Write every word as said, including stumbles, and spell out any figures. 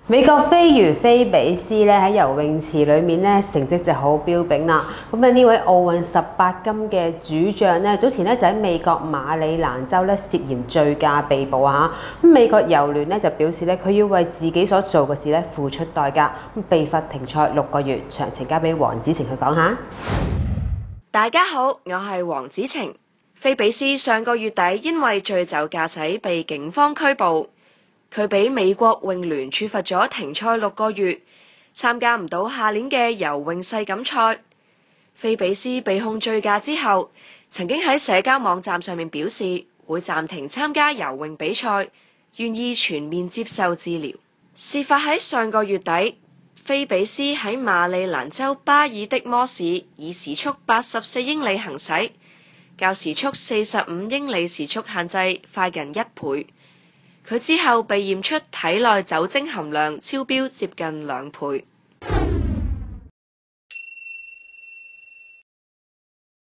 美國飛魚菲比斯咧喺游泳池裏面咧成績就好彪炳啦。咁啊呢位奧運十八金嘅主將咧，早前咧就喺美國馬里蘭州咧涉嫌醉駕被捕啊！咁美國遊聯咧就表示咧，佢要為自己所做嘅事咧付出代價，咁被罰停賽六個月。詳情交俾黃子晴去講下。 大家好，我係黃子晴。菲比斯上個月底因為醉酒駕駛被警方拘捕。佢俾美國泳聯處罰咗停賽六個月，參加唔到下年嘅游泳世錦賽。菲比斯被控醉駕之後，曾經喺社交網站上面表示會暫停參加游泳比賽，願意全面接受治療。事發喺上個月底，菲比斯喺馬里蘭州巴爾的摩市以時速八十四英里行駛，較時速四十五英里時速限制快近一倍。佢之後被驗出體內酒精含量超標接近兩倍。